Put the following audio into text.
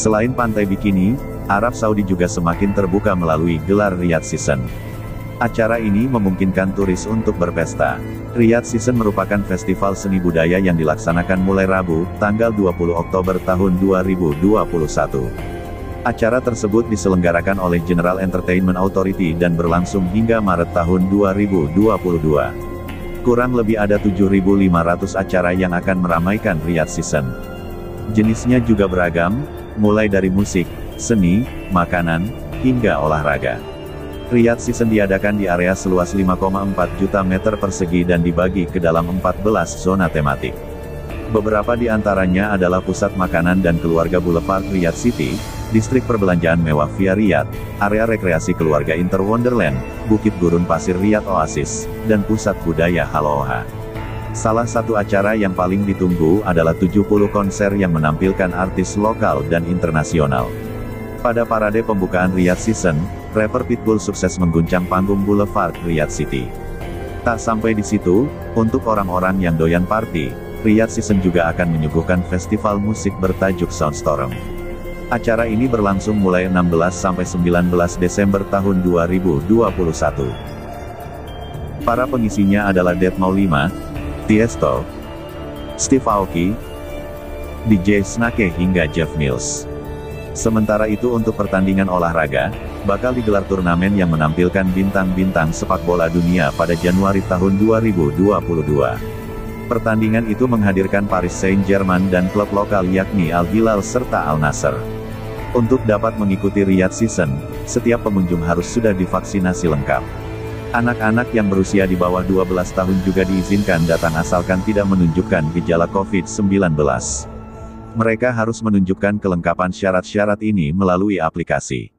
Selain pantai bikini, Arab Saudi juga semakin terbuka melalui gelar Riyadh Season. Acara ini memungkinkan turis untuk berpesta. Riyadh Season merupakan festival seni budaya yang dilaksanakan mulai Rabu, tanggal 20 Oktober tahun 2021. Acara tersebut diselenggarakan oleh General Entertainment Authority dan berlangsung hingga Maret tahun 2022. Kurang lebih ada 7.500 acara yang akan meramaikan Riyadh Season. Jenisnya juga beragam, mulai dari musik, seni, makanan, hingga olahraga. Riyadh Season diadakan di area seluas 5,4 juta meter persegi dan dibagi ke dalam 14 zona tematik. Beberapa di antaranya adalah pusat makanan dan keluarga Boulevard Riyadh City, distrik perbelanjaan mewah Via Riyadh, area rekreasi keluarga Inter Wonderland, Bukit Gurun Pasir Riyadh Oasis, dan pusat budaya Haloha. Salah satu acara yang paling ditunggu adalah 70 konser yang menampilkan artis lokal dan internasional. Pada parade pembukaan Riyadh Season, rapper Pitbull sukses mengguncang panggung Boulevard Riyadh City. Tak sampai di situ, untuk orang-orang yang doyan party, Riyadh Season juga akan menyuguhkan festival musik bertajuk Soundstorm. Acara ini berlangsung mulai 16–19 Desember tahun 2021. Para pengisinya adalah Deadmau5, Tiesto, Steve Aoki, DJ Snake hingga Jeff Mills. Sementara itu untuk pertandingan olahraga, bakal digelar turnamen yang menampilkan bintang-bintang sepak bola dunia pada Januari tahun 2022. Pertandingan itu menghadirkan Paris Saint-Germain dan klub lokal yakni Al Hilal serta Al Nassr. Untuk dapat mengikuti Riyadh Season, setiap pengunjung harus sudah divaksinasi lengkap. Anak-anak yang berusia di bawah 12 tahun juga diizinkan datang asalkan tidak menunjukkan gejala COVID-19. Mereka harus menunjukkan kelengkapan syarat-syarat ini melalui aplikasi